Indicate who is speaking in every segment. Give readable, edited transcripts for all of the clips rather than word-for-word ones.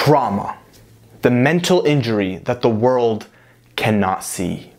Speaker 1: Trauma, the mental injury that the world cannot see.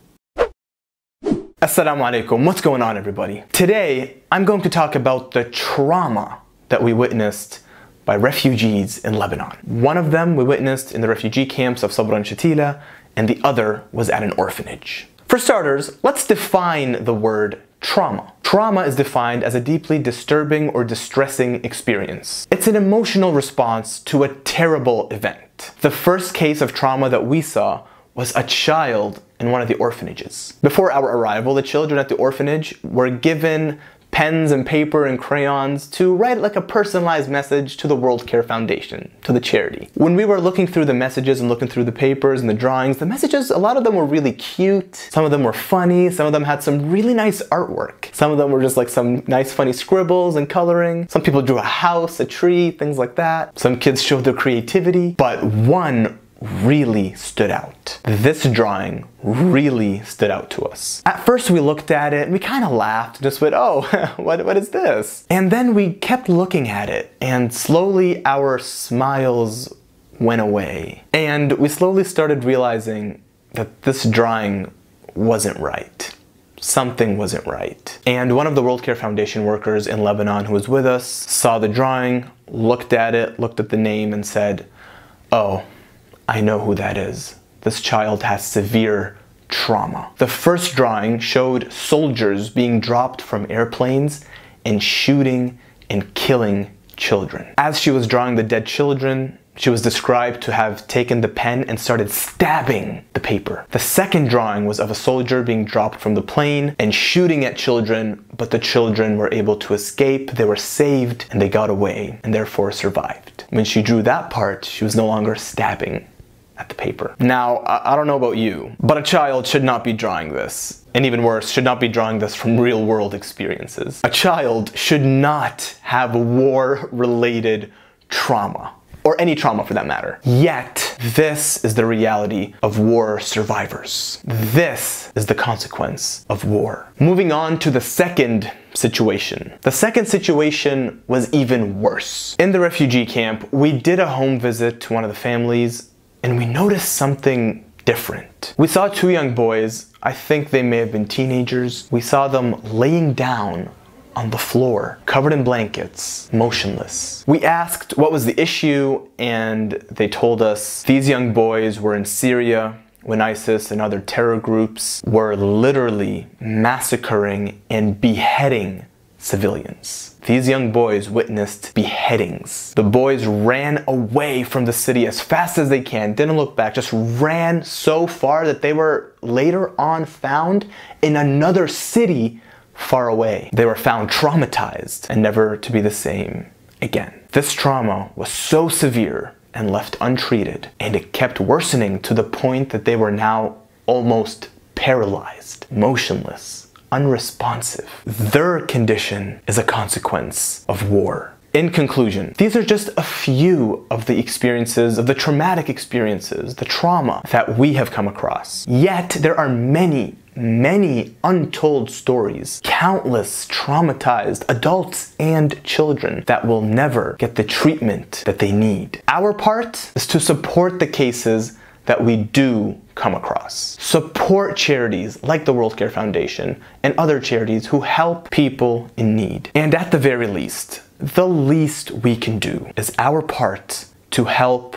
Speaker 1: Assalamu alaikum, what's going on everybody? Today, I'm going to talk about the trauma that we witnessed by refugees in Lebanon. One of them we witnessed in the refugee camps of Sabra and Shatila, and the other was at an orphanage. For starters, let's define the word trauma. Trauma is defined as a deeply disturbing or distressing experience. It's an emotional response to a terrible event. The first case of trauma that we saw was a child in one of the orphanages. Before our arrival, the children at the orphanage were given pens and paper and crayons to write like a personalized message to the World Care Foundation, to the charity. When we were looking through the messages and looking through the papers and the drawings, the messages, a lot of them were really cute. Some of them were funny. Some of them had some really nice artwork. Some of them were just like some nice funny scribbles and coloring. Some people drew a house, a tree, things like that. Some kids showed their creativity, but one really stood out. This drawing really stood out to us. At first we looked at it and we kind of laughed and just went, oh, what is this? And then we kept looking at it and slowly our smiles went away. And we slowly started realizing that this drawing wasn't right. Something wasn't right. And one of the World Care Foundation workers in Lebanon who was with us saw the drawing, looked at it, looked at the name and said, oh, I know who that is. This child has severe trauma. The first drawing showed soldiers being dropped from airplanes and shooting and killing children. As she was drawing the dead children, she was described to have taken the pen and started stabbing the paper. The second drawing was of a soldier being dropped from the plane and shooting at children, but the children were able to escape, they were saved, and they got away, and therefore survived. When she drew that part, she was no longer stabbing at the paper. Now, I don't know about you, but a child should not be drawing this. And even worse, should not be drawing this from real world experiences. A child should not have war-related trauma, or any trauma for that matter. Yet, this is the reality of war survivors. This is the consequence of war. Moving on to the second situation. The second situation was even worse. In the refugee camp, we did a home visit to one of the families and we noticed something different. We saw two young boys, I think they may have been teenagers. We saw them laying down on the floor, covered in blankets, motionless. We asked what was the issue and they told us these young boys were in Syria when ISIS and other terror groups were literally massacring and beheading civilians. These young boys witnessed beheadings. The boys ran away from the city as fast as they can, didn't look back, just ran so far that they were later on found in another city far away. They were found traumatized and never to be the same again. This trauma was so severe and left untreated, and it kept worsening to the point that they were now almost paralyzed, motionless, unresponsive. Their condition is a consequence of war. In conclusion, these are just a few of the experiences, of the traumatic experiences, the trauma that we have come across. Yet there are many untold stories, countless traumatized adults and children that will never get the treatment that they need. Our part is to support the cases that we do come across. Support charities like the World Care Foundation and other charities who help people in need. And at the very least, the least we can do is our part to help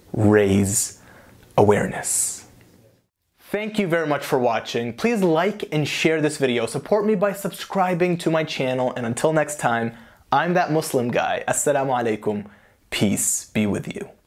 Speaker 1: raise awareness. Thank you very much for watching. Please like and share this video. Support me by subscribing to my channel. And until next time, I'm that Muslim guy. Assalamu alaikum. Peace be with you.